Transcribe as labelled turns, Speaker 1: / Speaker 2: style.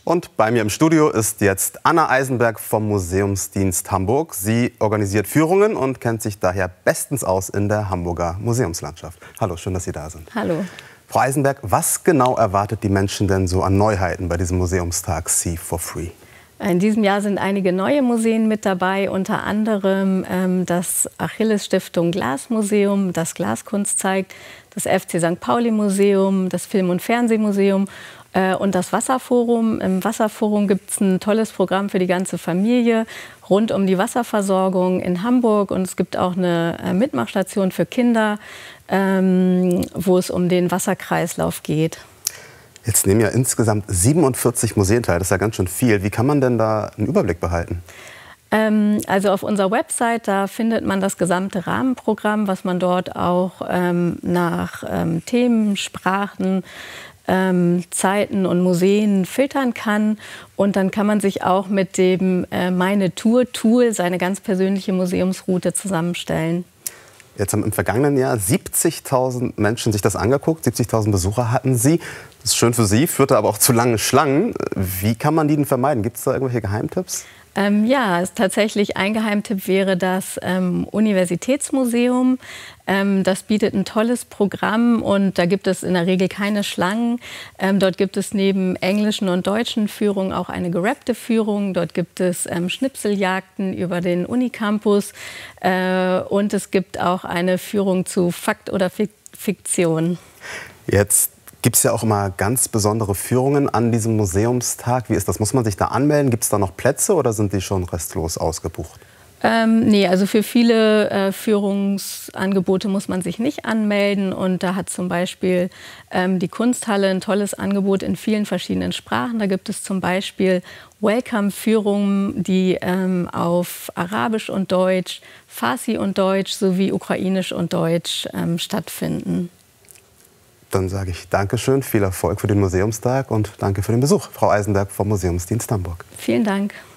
Speaker 1: Und bei mir im Studio ist jetzt Anna Eisenberg vom Museumsdienst Hamburg. Sie organisiert Führungen und kennt sich daher bestens aus in der Hamburger Museumslandschaft. Hallo, schön, dass Sie da sind.
Speaker 2: Hallo.
Speaker 1: Frau Eisenberg, was genau erwartet die Menschen denn so an Neuheiten bei diesem Museumstag See for Free?
Speaker 2: In diesem Jahr sind einige neue Museen mit dabei, unter anderem das Achilles-Stiftung Glasmuseum, das Glaskunst zeigt, das FC St. Pauli Museum, das Film- und Fernsehmuseum und das Wasserforum. Im Wasserforum gibt es ein tolles Programm für die ganze Familie rund um die Wasserversorgung in Hamburg. Und es gibt auch eine Mitmachstation für Kinder, wo es um den Wasserkreislauf geht.
Speaker 1: Jetzt nehmen ja insgesamt 47 Museen teil. Das ist ja ganz schön viel. Wie kann man denn da einen Überblick behalten?
Speaker 2: Also auf unserer Website, da findet man das gesamte Rahmenprogramm, was man dort auch nach Themen, Sprachen, Zeiten und Museen filtern kann. Und dann kann man sich auch mit dem Meine Tour-Tool seine ganz persönliche Museumsroute zusammenstellen.
Speaker 1: Jetzt haben im vergangenen Jahr 70.000 Menschen sich das angeguckt, 70.000 Besucher hatten Sie. Das ist schön für Sie, führte aber auch zu langen Schlangen. Wie kann man die denn vermeiden? Gibt es da irgendwelche Geheimtipps?
Speaker 2: Ja, tatsächlich ein Geheimtipp wäre das Universitätsmuseum. Das bietet ein tolles Programm und da gibt es in der Regel keine Schlangen. Dort gibt es neben englischen und deutschen Führungen auch eine gerappte Führung. Dort gibt es Schnipseljagden über den Unicampus und es gibt auch eine Führung zu Fakt oder Fiktion.
Speaker 1: Jetzt gibt es ja auch immer ganz besondere Führungen an diesem Museumstag. Wie ist das? Muss man sich da anmelden? Gibt es da noch Plätze oder sind die schon restlos ausgebucht?
Speaker 2: Nee, also für viele Führungsangebote muss man sich nicht anmelden. Und da hat zum Beispiel die Kunsthalle ein tolles Angebot in vielen verschiedenen Sprachen. Da gibt es zum Beispiel Welcome-Führungen, die auf Arabisch und Deutsch, Farsi und Deutsch sowie Ukrainisch und Deutsch stattfinden.
Speaker 1: Dann sage ich Dankeschön, viel Erfolg für den Museumstag und danke für den Besuch, Frau Eisenberg vom Museumsdienst Hamburg.
Speaker 2: Vielen Dank.